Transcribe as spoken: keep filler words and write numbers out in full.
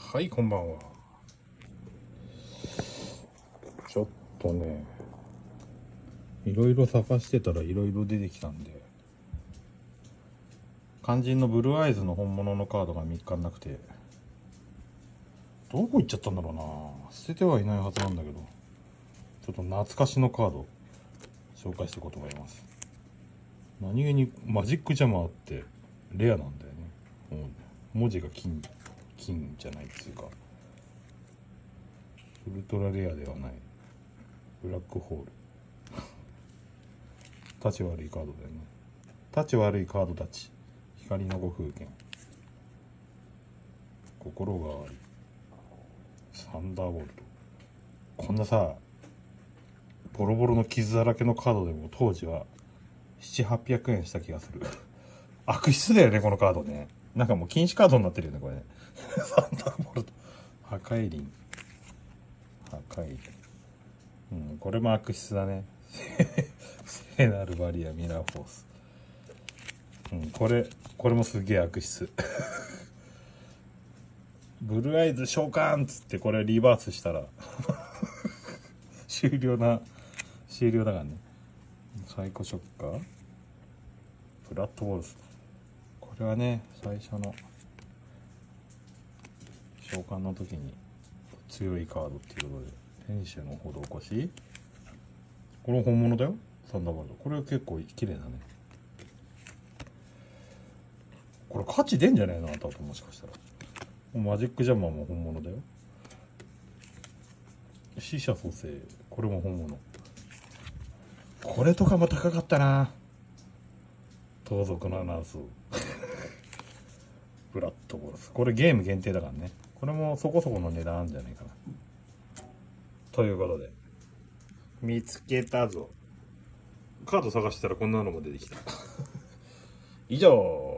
はい、こんばんは。ちょっとね、いろいろ探してたらいろいろ出てきたんで、肝心のブルーアイズの本物のカードが見つかんなくて、どこ行っちゃったんだろうな。捨ててはいないはずなんだけど、ちょっと懐かしのカード紹介していこうと思います。何気にマジックジャマーってレアなんだよね。もう文字が金金じゃないっていうか、ウルトラレアではないブラックホール。立ち悪いカードだよね。立ち悪いカードたち。光のご風景。心があり。サンダーボルト。こんなさ、ボロボロの傷だらけのカードでも当時はななひゃくはっぴゃくえんした気がする。悪質だよね、このカードね。なんかもう禁止カードになってるよね、これね。サンダーボルト。破壊輪。破壊輪。うん、これも悪質だね。聖なるバリア、ミラーフォース。うん、これ、これもすげえ悪質。ブルーアイズ召喚っつってこれリバースしたら終了な、終了だからね。サイコショッカープラットボルス。これはね、最初の召喚の時に強いカードっていうことで、天使の施し。これ本物だよ、サンダーボルト。これは結構綺麗だね。これ価値出んじゃねえの、あともしかしたら。マジックジャマーも本物だよ。死者蘇生、これも本物。これとかも高かったな。盗賊のナースブラッドボルス。これゲーム限定だからね。これもそこそこの値段あるんじゃないかな。ということで見つけたぞ。カード探したらこんなのも出てきた。以上。